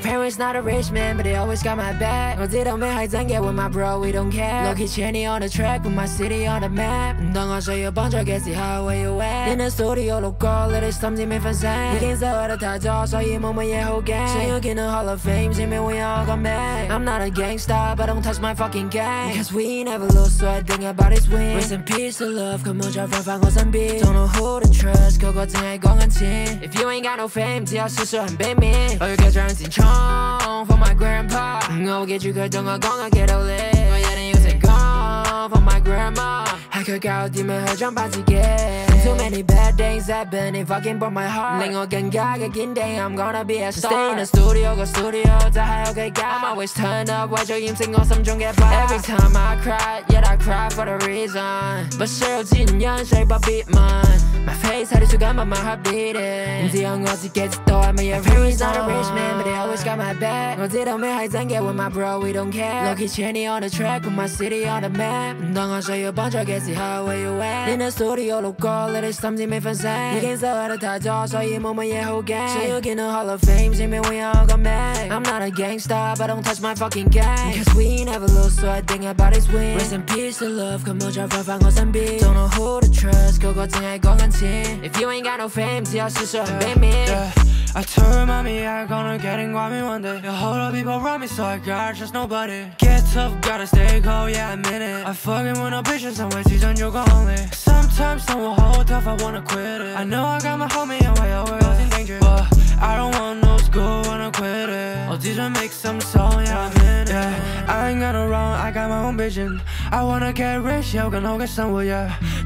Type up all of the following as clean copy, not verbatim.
parents not a rich man, but they always got my back. 我知道咩係真嘅 with my bro, we don't care. Lowkey Channi on the track, put my city on the map. 當我需要幫助嘅時候where, in the studio 錄歌你哋甚至未瞓醒。已經失去得太多，所以冇乜嘢好驚。想要見到hall of fame上面會有我個名。I'm not a gangster, but don't touch my fucking gang. Cause we never lose, so I think about his win. Rest in peace to love佢冇再返返我身邊。Don't know who to trust, 個個淨係講緊錢。If you ain't got no fame，只有少數人比面。我要繼續向前衝 for my grandpa， 我會記住佢同我講過嘅道理。我一定要成功 for my grandma， 係佢教我點樣去裝扮自己。Too many bad things happen, it fucking broke my heart， 令我更加嘅堅定 I'm gonna be a star。 Stay in the studio， 個 studio就係我嘅家。I'm always turn up， 為咗掩飾我心中嘅疤。Every time I cry， yet I cry for the reason， 不需要前因，誰不必問。My face 喺度笑緊 ，but my heart beating， 只有我自己知道係乜嘢 reason。Not a rich man, but they always got my back。我知道咩係真嘅 with my bro, we don't care。Lowkey Channi on the track, put my city on the map。當我需要幫助嘅時候where, in the studio 錄歌你哋甚至未瞓醒。已經失去得太多，所以冇乜嘢好驚。想要見到hall of fame上面會有我個名。I'm not a gangster, but don't touch my fucking gang。Cause we never lose, so I think about his win。Rest in peace to love佢冇再返返我身邊。Don't know who to trust， 個個淨係講緊錢。If you ain't got no fame， 只有少數人比面。 I told mommy I'm gonna get in me one day. A whole lot of people around me, so I gotta trust nobody. Get tough, gotta stay cold, yeah, I mean it. I fucking with no patience, I'm way too done, you're only. Sometimes someone hold tough, I wanna quit it. I know I got my homie, and we're always in danger. But I don't want no school, wanna quit it. I'll teach and make some song, yeah, I'm in it. Yeah, I ain't got no wrong, I got my own vision. I wanna get rich, yeah, gonna get somewhere, yeah.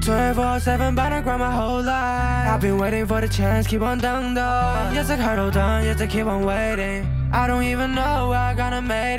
24/7, but I grind my whole life. I've been waiting for the chance, keep on down though. Yes, I hold on, yes, I keep on waiting. I don't even know where I'm gonna make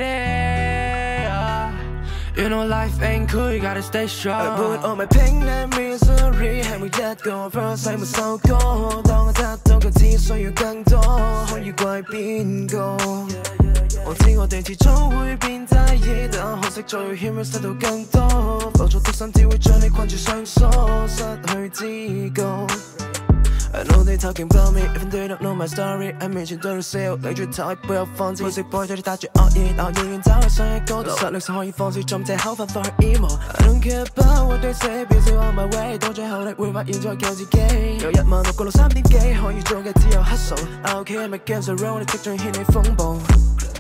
it. You know life ain't cool, you gotta stay strong. I put all my pain and misery， 係每一個 verse 係沒收歌。當我得到嘅只需要更多，可以怪邊個？我知我哋遲早會變低意，但可惜再欠會失到更多。浮躁的心只會將你困住上鎖，失去知覺。I know they talking about me, even they don't know my story。 喺面前對到笑，你最頭喺背後放肆。每食 boy 對你帶住惡意，但我仍然走喺上一高度。實力上可以放肆，盡借口發放去 emo。I don't care about 我對死表示 on my way， 到最後你會發現再救自己。有16000個路3點幾，可以做嘅只有 hustle。I don't care my games are wrong， 你即將掀起風暴。